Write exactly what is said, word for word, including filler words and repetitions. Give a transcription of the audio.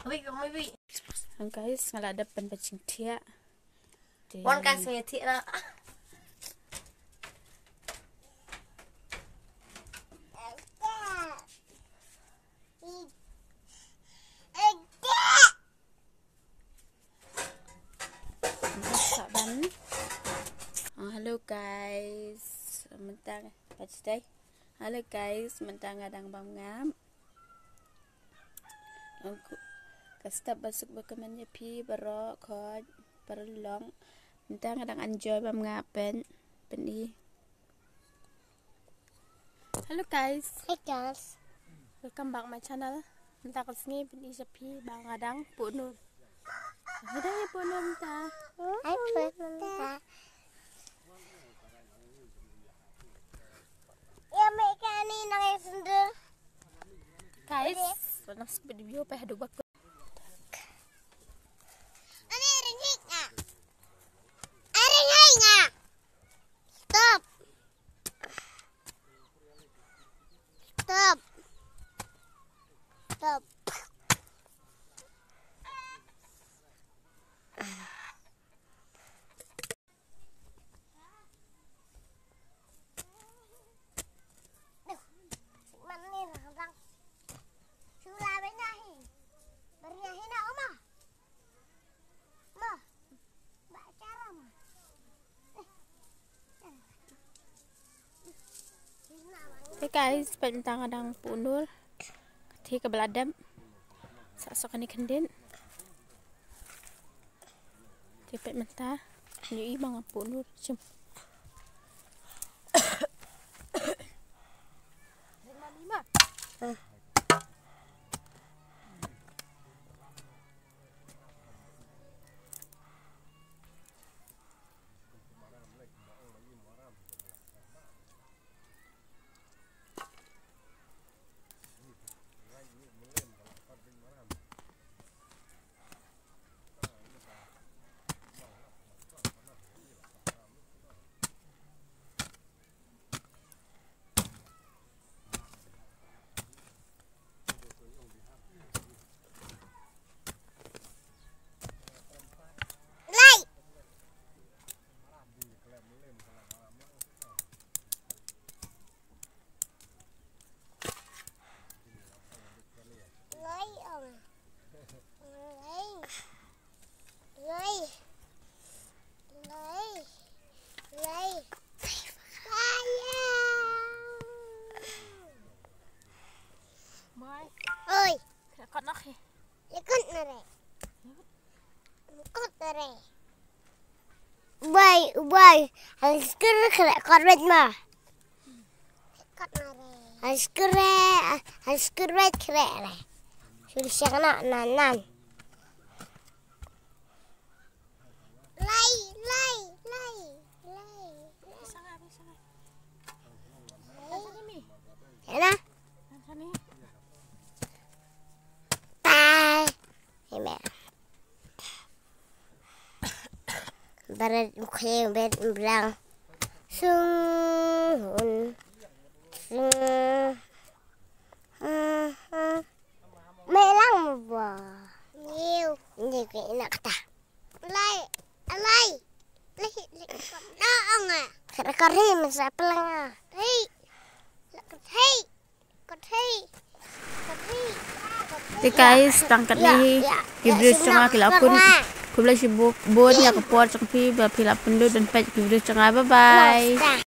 Quý không mấy vị. Guys, ngala depan pacing tia. One guys nghe thiện đó. Oh, hello guys, mentang pasti. Hello guys, mentang adang bam ngam. Aku kasta basuk bakamannya pi baro kod perlong. Mentang adang enjoy bam ngapen peni. Hello guys. Hey guys. Welcome back my channel. Mentang kesini peni sepi bang adang punur. Ada ya punur mentang. Hai Penta. Ya mereka ni nangis sendiri. Guys, panas video pa hadu bak. Ani ringik nga. Ringik nga. Stop. Stop. Stop. Hey guys, pentang adang punur ketika beladam sasok ni kendin cepet mentah nyui bang punur cum lima lima Oi, lekot nak he lekot nare. Lekot nare. Ubay, ubay. Harus kira kira korban mah. Lekot nare. Harus kira, harus kira kira nare. Sudah siang nak nanan. Lay, lay, lay, lay. sangat sangat Mana? sini Amen. Barat mukhe bet berang sung sung melang ba niu ni ke nak ta lai lai lai na anga kara kari masa pelang hei hei hei Hey guys, tangkat ni video canga kilapun kubla sibuk bon ya kepot cangpi ba pilapun dan pet video canga bye bye.